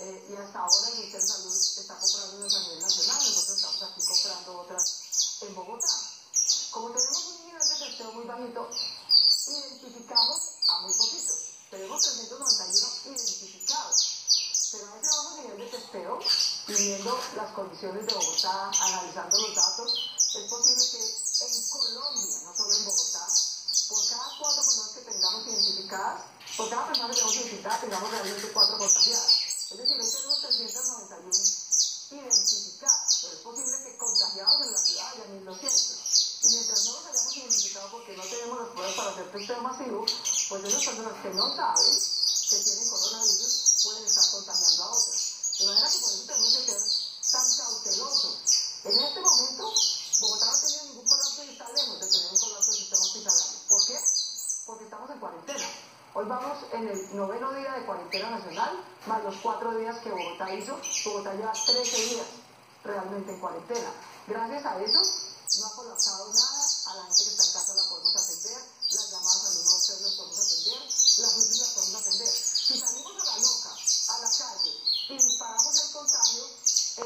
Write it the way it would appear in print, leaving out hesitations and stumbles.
y hasta ahora el Ministerio de Salud está comprando unas a nivel nacional, nosotros estamos aquí comprando otras en Bogotá. Como tenemos un nivel de testeo muy bajito, identificamos a muy poquitos. Tenemos 391 identificados. Pero a ese bajo nivel de testeo, y viendo las condiciones de Bogotá, analizando los datos, es posible que en Colombia, no solo en Bogotá, por cada 4 personas que tengamos identificadas, por cada persona que tengamos identificada, tengamos realmente 4 contagiadas. Es decir, hoy tenemos 391 identificados, pero es posible que contagiados en la ciudad haya 1.200. Y mientras no los hayamos identificado porque no tenemos las pruebas para hacer testeo masivo, pues esas personas que no saben que tienen coronavirus pueden estar contagiando a otros. De manera que por eso tenemos que ser tan cautelosos. En este momento, Bogotá no ha tenido ningún colapso y está lejos de tener un colapso del sistema hospitalario. ¿Por qué? Porque estamos en cuarentena. Hoy vamos en el 9º día de cuarentena nacional, más los 4 días que Bogotá hizo. Bogotá lleva 13 días realmente en cuarentena. Gracias a eso, no ha colapsado nada. A la gente que está en casa la podemos atender, las llamadas al 123 las podemos atender, las UCI las podemos atender.